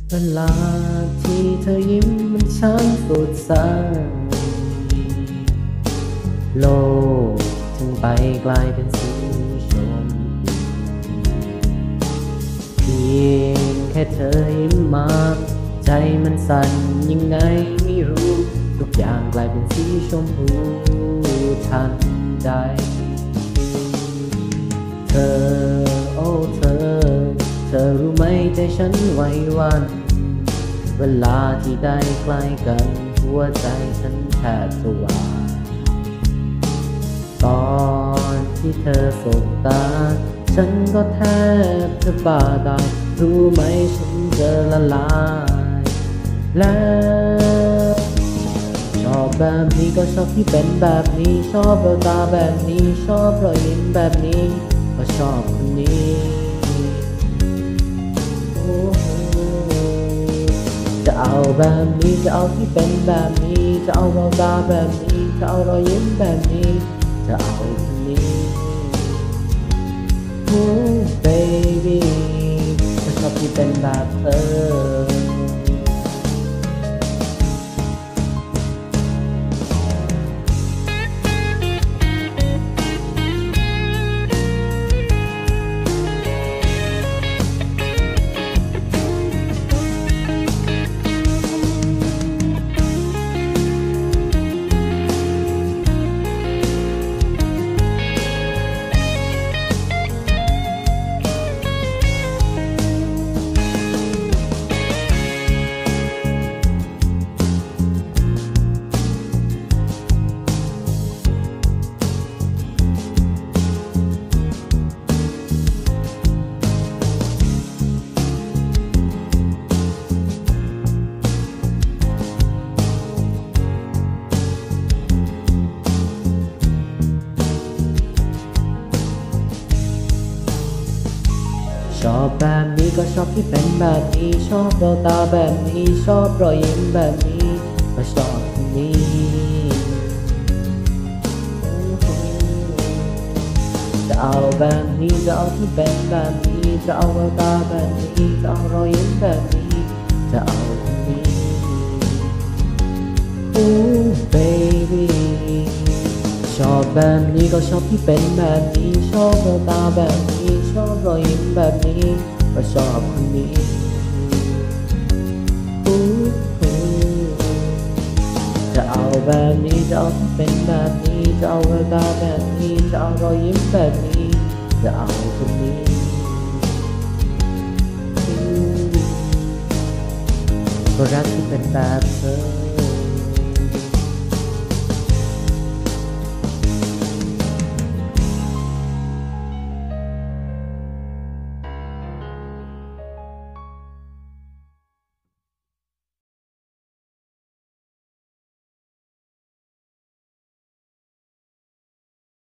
เวลาที่เธอยิ้มมันช่างสดใสโลกถึงไปกลายเป็นสีชมเพียงแค่เธอยิ้มมาใจมันสั่นยังไงไม่รู้ทุกอย่างกลายเป็นสีชมพูทันใดเธอโอ้เธอรู้ไหมใจฉันไหวหวั่นเวลาที่ได้ใกล้กันหัวใจฉันแทบสว่างตอนที่เธอสบตาฉันก็แทบจะบ้าตายรู้ไหมฉันจะละลายแล้วชอบแบบนี้ก็ชอบที่เป็นแบบนี้ชอบแววตาแบบนี้ชอบรอยยิ้มแบบนี้ก็ชอบคนนี้จะเอาแบบนี้จะเอาที่เป็นแบบนี้จะเอาแววตาแบบนี้จะเอารอยยิ้มแบบนี้จะเอาคนนี้baby จะชอบที่เป็นแบบเธอชอบแบบนี้ก็ชอบที่เป็นแบบนี้ชอบแววตาแบบนี้ชอบรอยยิ้มแบบนี้ก็ชอบคนนี้จะเอาแบบนี้จะเอาที่เป็นแบบนี้จะเอาแววตาแบบนี้จะเอารอยยิ้มแบบนี้จะเอาคนนี้baby ชอบแบบนี้ก็ชอบที่เป็นแบบนี้ชอบแววตาแบบนี้ชอบรอยยิ้มแบบนี้ก็ชอบคนนี้จะเอาแบบนี้จะเอาที่เป็นแบบนี้จะเอาแววตาแบบนี้จะเอารอยยิ้มแบบนี้จะเอาคนนี้ก็รักที่เป็นแบบเธอ